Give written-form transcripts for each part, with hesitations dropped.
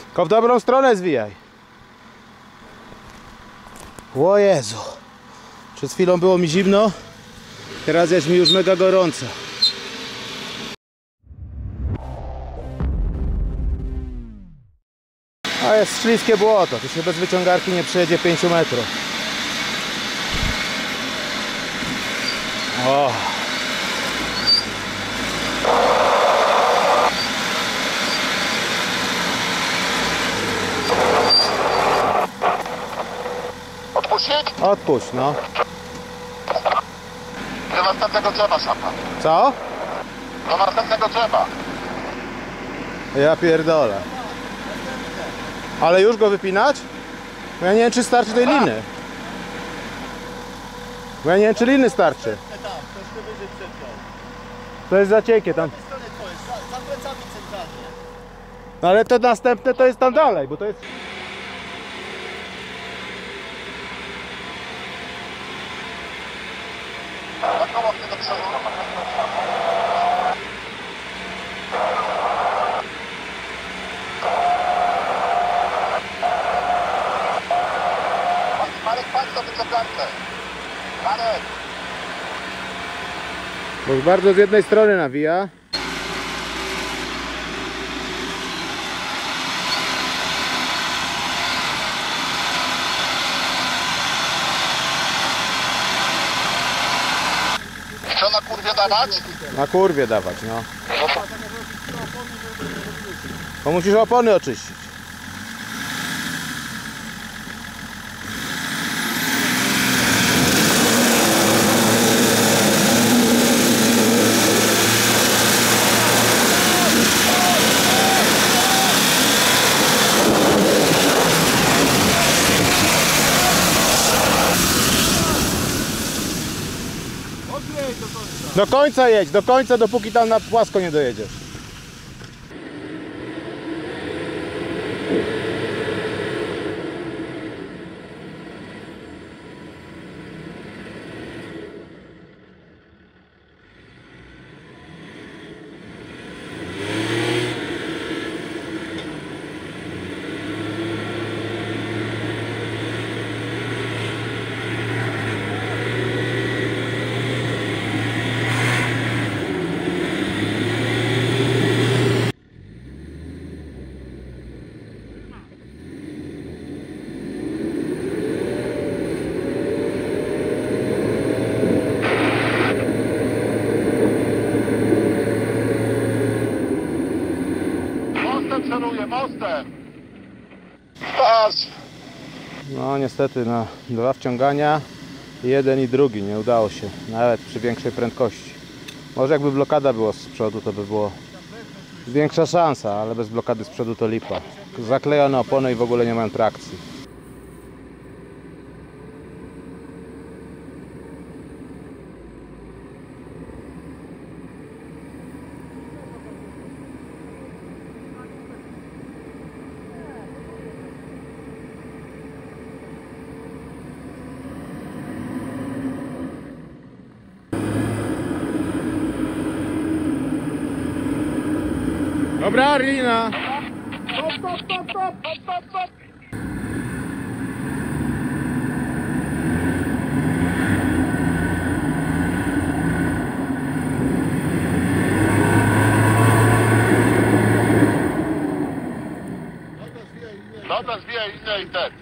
Tylko w dobrą stronę zwijaj. O Jezu. Przed chwilą było mi zimno. Teraz jest mi już mega gorąco. A jest śliskie błoto. Tu się bez wyciągarki nie przejedzie 5 metrów. O. Odpuścić? Odpuść, no. Do następnego drzewa, szampan. Co? Do następnego drzewa. Ja pierdolę. Ale już go wypinać? Bo ja nie wiem, czy starczy tej liny. Bo ja nie wiem, czy liny starczy. To jest za cienkie tam. Za plecami centralnie. No ale to następne to jest tam dalej, bo to jest... Na koło mnie do przodu. Marek, patrz do wyciągarkę. Marek. Bo bardzo z jednej strony nawija. Co na kurwie dawać? Na kurwie dawać, no. Bo musisz opony oczyścić. Do końca jedź, do końca, dopóki tam na płasko nie dojedziesz. Celuję mostem. Patrz. No niestety na 2 wciągania, jeden i drugi nie udało się, nawet przy większej prędkości. Może jakby blokada była z przodu, to by było większa szansa, ale bez blokady z przodu to lipa. Zaklejone opony i w ogóle nie mają trakcji. Dobra, lina! Stop, stop, stop, stop, stop, stop. Dobra, zwijaj inne i ten.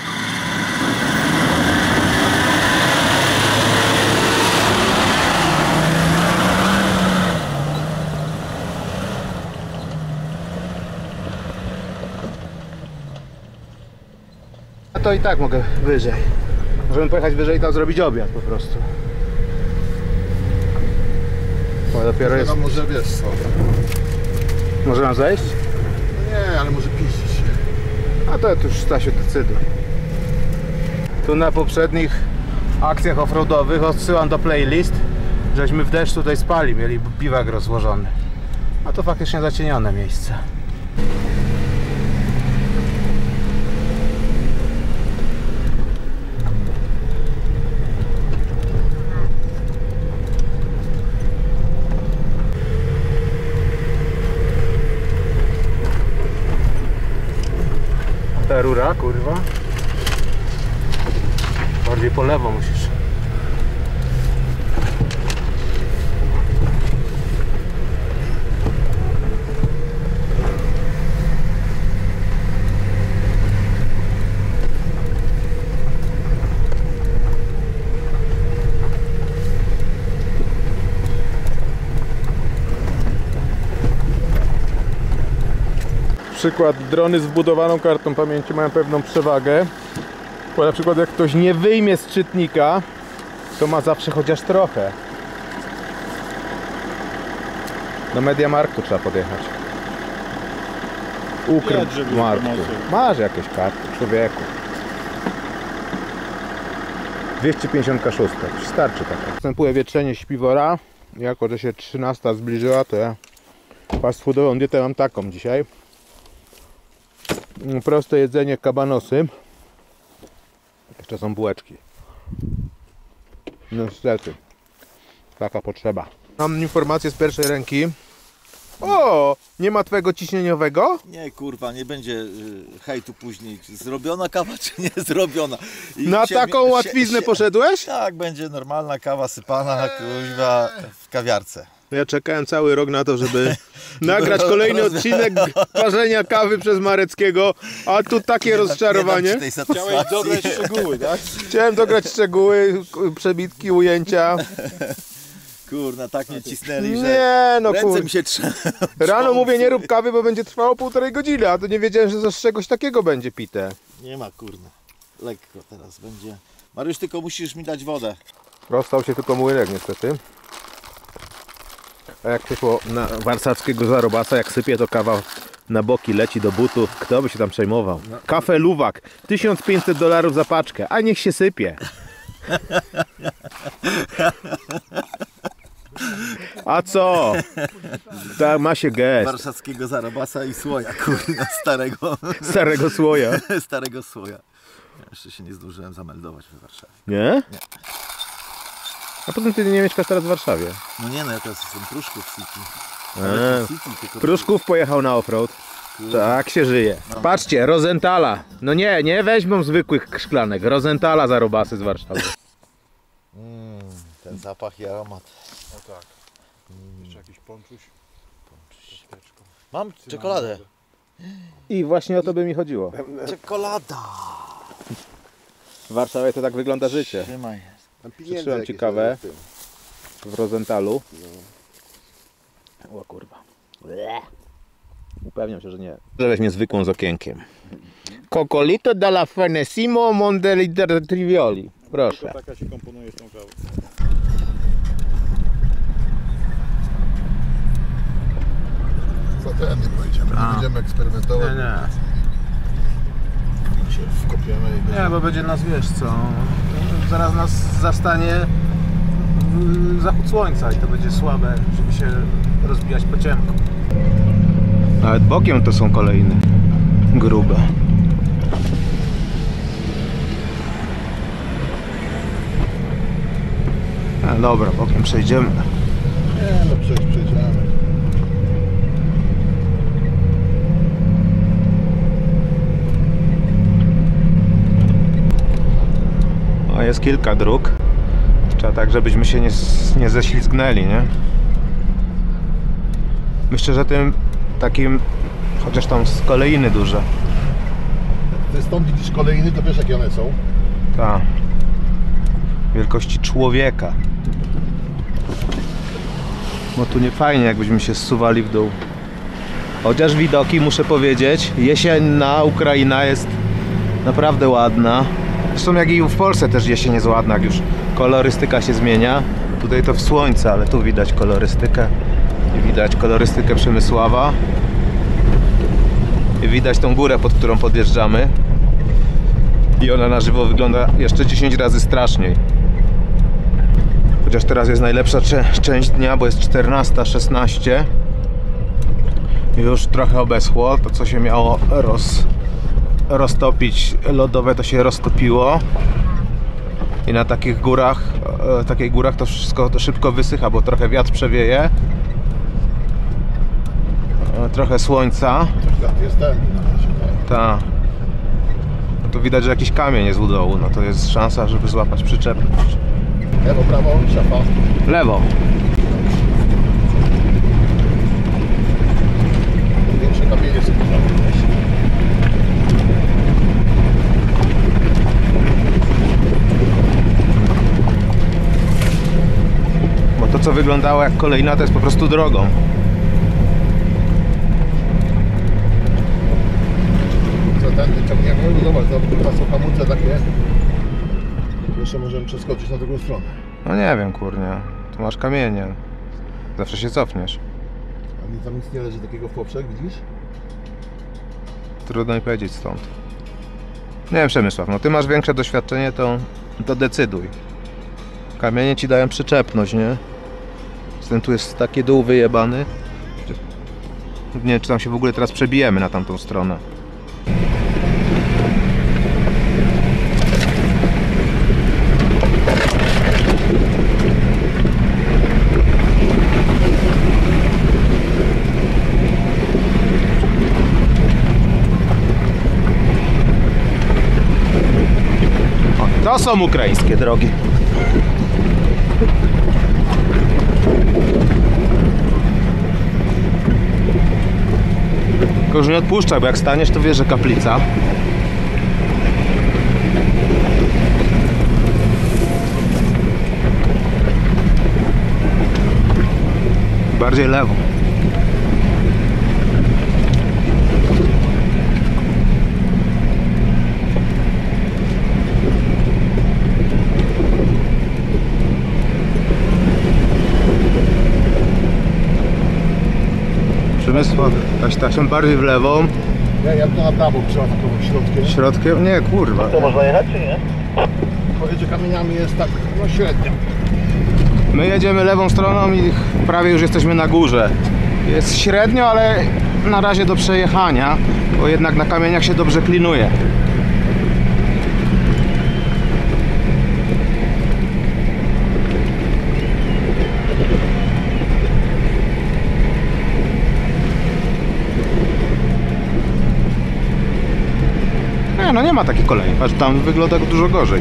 To i tak mogę wyżej. Możemy pojechać wyżej i tam zrobić obiad po prostu. Bo dopiero jest... Może wiesz co. Może nam zejść? No nie, ale może piścić się. A to już Stasiu decyduje. Tu na poprzednich akcjach offroadowych odsyłam do playlist, żeśmy w deszcz tutaj spali, mieli biwak rozłożony. A to faktycznie zacienione miejsce. ta rura, kurwa. Bardziej po lewo musisz. Przykład, drony z wbudowaną kartą pamięci mają pewną przewagę, bo na przykład jak ktoś nie wyjmie z czytnika, to ma zawsze chociaż trochę. Do Mediamarktu trzeba podjechać. Ukryć Marku. Masz jakieś karty, człowieku. 256, starczy taka. Następuje wietrzenie śpiwora. Jako że się 13 zbliżyła, to ja fast foodową dietę mam taką dzisiaj. Proste jedzenie, kabanosy. Jeszcze są bułeczki. No niestety, taka potrzeba. Mam informację z pierwszej ręki. O! Nie ma twojego ciśnieniowego? Nie, kurwa, nie będzie hejtu później. Zrobiona kawa czy nie zrobiona? I Na taką łatwiznę poszedłeś? Tak, będzie normalna kawa sypana, kurwa, w kawiarce. Ja czekałem cały rok na to, żeby nagrać kolejny odcinek parzenia kawy przez Mareckiego, a tu takie rozczarowanie. Chciałeś dograć szczegóły, tak? Chciałem dograć szczegóły, przebitki, ujęcia. Kurna, tak mnie cisnęli, że Nie, no ręce kur... mi się trzęsą. Rano mówię, nie rób kawy, bo będzie trwało 1,5 godziny, a to nie wiedziałem, że z czegoś takiego będzie pite. Nie ma, kurna. Lekko teraz będzie. Mariusz, tylko musisz mi dać wodę. Rozstał się tylko młynek niestety. A jak przyszło na warszawskiego zarobasa, jak sypie to kawa na boki leci do butów, kto by się tam przejmował? Kafe Luwak, $1500 za paczkę, a niech się sypie. A co? Tak ma się gest. Warszawskiego zarobasa i słoja, kurna, starego. Starego słoja. Starego słoja. Ja jeszcze się nie zdążyłem zameldować w Warszawie. Nie? A potem ty nie mieszkasz teraz w Warszawie. No nie, no ja teraz jestem Pruszków City. Tylko Pruszków pojechał na offroad. Tak się żyje. Patrzcie, Rosenthala. No nie weźmą zwykłych szklanek. Rosenthala zarobasy z Warszawy. ten zapach i aromat. O tak. Jeszcze jakiś ponczuś. Mam czekoladę. I właśnie o to by mi chodziło. Czekolada. W Warszawie to tak wygląda życie. Trzymaj. Przytrzymam ci kawę w Rosenthalu. O kurwa. Upewniam się, że nie. Weźmie zwykłą z okienkiem. Cocolito dalla Fenesimo Mondeliter Trivioli. Proszę. Taka się komponuje z tą kawą. Co ten nie pojedziemy? Nie będziemy eksperymentować. Się wkopiemy i będziemy... Nie, bo będzie nas, wiesz co, zaraz nas zastanie zachód słońca i to będzie słabe, żeby się rozbijać po ciemku. Nawet bokiem to są kolejne grube. Dobra, bokiem przejdziemy. Nie, no przejdziemy. O, jest kilka dróg. Trzeba tak, żebyśmy się nie ześlizgnęli, nie? Myślę, że tym takim, chociaż tam z kolejny duże. Ty stąd widzisz kolejny, to wiesz jakie one są? Tak. Wielkości człowieka. No tu nie fajnie, jakbyśmy się zsuwali w dół. Chociaż widoki, muszę powiedzieć, jesienna Ukraina jest naprawdę ładna. Zresztą jak i w Polsce też jesień jest ładna, jak już kolorystyka się zmienia. Tutaj to w słońce, ale tu widać kolorystykę. I widać kolorystykę Przemysława. I widać tą górę, pod którą podjeżdżamy. I ona na żywo wygląda jeszcze 10 razy straszniej. Chociaż teraz jest najlepsza część dnia, bo jest 14:16. Już trochę obeschło. To co się miało roztopić lodowe, to się roztopiło. I na takich górach to wszystko to szybko wysycha, bo trochę wiatr przewieje. Trochę słońca. Jest ten. Tak. to widać, że jakiś kamień jest u dołu, no to jest szansa, żeby złapać przyczepność. Lewo, prawo, szafa. Lewo. Większe kamienie sobie weź. Bo to, co wyglądało jak kolejna, to jest po prostu drogą. Co ten ciągniemy? No zobacz, teraz są hamulce takie. Jeszcze możemy przeskoczyć na drugą stronę. No nie wiem, kurnia. Tu masz kamienie. Zawsze się cofniesz. A tam nic nie leży takiego w poprzek, widzisz? Trudno mi powiedzieć stąd. Nie wiem, Przemysław, no ty masz większe doświadczenie, to decyduj. Kamienie ci dają przyczepność, nie? Ten tu jest taki dół wyjebany. Nie wiem, czy tam się w ogóle teraz przebijemy na tamtą stronę. O, to są ukraińskie drogi. Tylko już nie odpuszczaj, bo jak staniesz, to wiesz, że kaplica. Bardziej lewo. Przemysław, taśmą bardziej w lewą. Ja to na prawo trzeba taką środkiem. Środkiem? Nie, kurwa. To można jechać, czy nie? Pojedzie kamieniami jest tak, no średnio. My jedziemy lewą stroną i prawie już jesteśmy na górze. Jest średnio, ale na razie do przejechania, bo jednak na kamieniach się dobrze klinuje. No nie ma takiej kolei, aż tam wygląda dużo gorzej.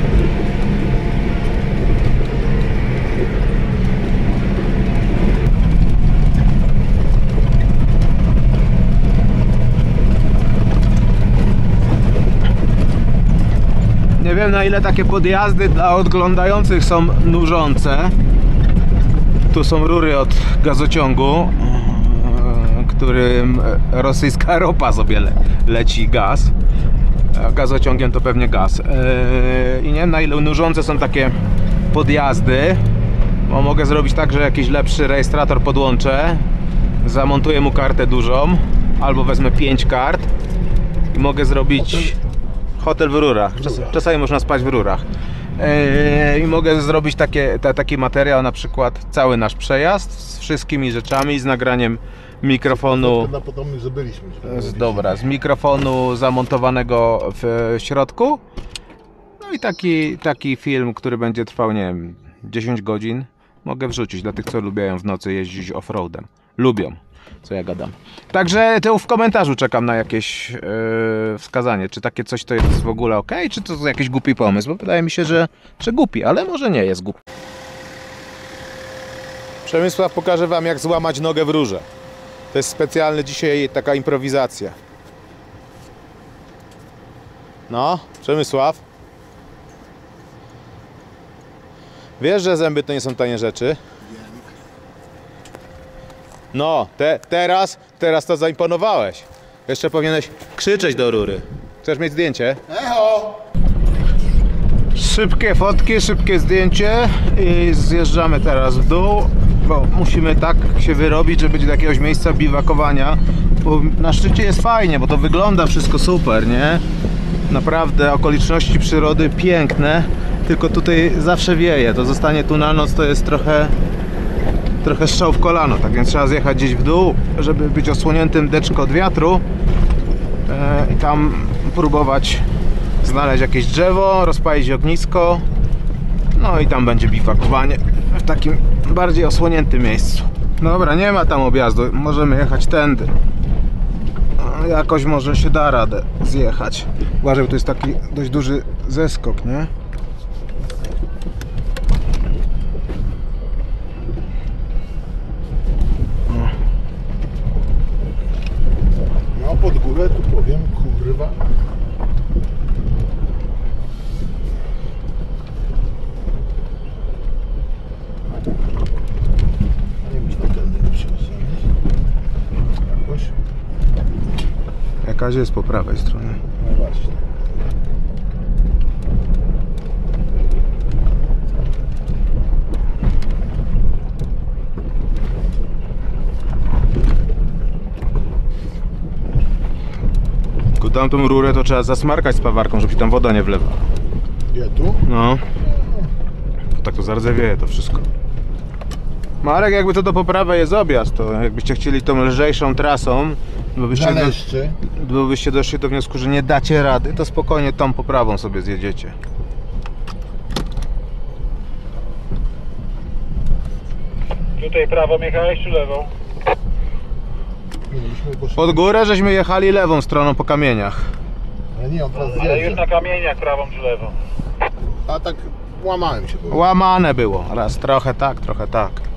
Nie wiem, na ile takie podjazdy dla odglądających są nużące. Tu są rury od gazociągu, którym rosyjska ropa sobie leci gaz. Gazociągiem to pewnie gaz. I nie wiem, na ile nużące są takie podjazdy, bo mogę zrobić tak, że jakiś lepszy rejestrator podłączę, zamontuję mu kartę dużą, albo wezmę 5 kart i mogę zrobić hotel w rurach. Czasami można spać w rurach. I mogę zrobić taki materiał, na przykład cały nasz przejazd z wszystkimi rzeczami, z nagraniem mikrofonu. Na potomnych, że byliśmy. Dobra, z mikrofonu zamontowanego w środku. No i taki film, który będzie trwał, nie wiem, 10 godzin, mogę wrzucić dla tych, co lubią w nocy jeździć offroadem. Lubią, co ja gadam. Także to w komentarzu czekam na jakieś wskazanie, czy takie coś to jest w ogóle ok, czy to jest jakiś głupi pomysł, bo wydaje mi się, że głupi, ale może nie jest głupi. Przemysław pokaże wam, jak złamać nogę w rurze. To jest specjalny dzisiaj taka improwizacja. No, Przemysław. Wiesz, że zęby to nie są tanie rzeczy? No, teraz to zaimponowałeś. Jeszcze powinieneś krzyczeć do rury. Chcesz mieć zdjęcie? Echo! Szybkie fotki, szybkie zdjęcie i zjeżdżamy teraz w dół, bo musimy tak się wyrobić, żeby do jakiegoś miejsca biwakowania. Bo na szczycie jest fajnie, bo to wygląda wszystko super, nie? Naprawdę okoliczności przyrody piękne, tylko tutaj zawsze wieje. To zostanie tu na noc to jest trochę strzał w kolano, tak więc trzeba zjechać gdzieś w dół, żeby być osłoniętym deczko od wiatru i tam próbować znaleźć jakieś drzewo, rozpalić ognisko, no i tam będzie biwakowanie w takim bardziej osłoniętym miejscu. Dobra, nie ma tam objazdu, możemy jechać tędy. No, jakoś może się da radę zjechać. Uważaj, bo to jest taki dość duży zeskok, nie? No pod górę tu powiem, kurwa. A nie wiem, czy tam tędy nie przyjechać. Jakoś? Jakaś jest po prawej stronie. No właśnie. Tylko tamtą rurę to trzeba zasmarkać z pawarką, żeby się tam woda nie wlewa. Gdzie tu? No. Tak to zardzewieje to wszystko. Marek, jakby to do poprawy jest objazd, to jakbyście chcieli tą lżejszą trasą, Zaleszczy. byście doszli do wniosku, że nie dacie rady, to spokojnie tą poprawą sobie zjedziecie. Tutaj prawą jechałeś czy lewą? Nie, myśmy poszli. Pod górę żeśmy jechali lewą stroną po kamieniach. Ale nie, on teraz Ale już zjedzie. na kamieniach prawą czy lewą? A tak łamałem się. Bo... Łamane było, raz trochę tak, trochę tak.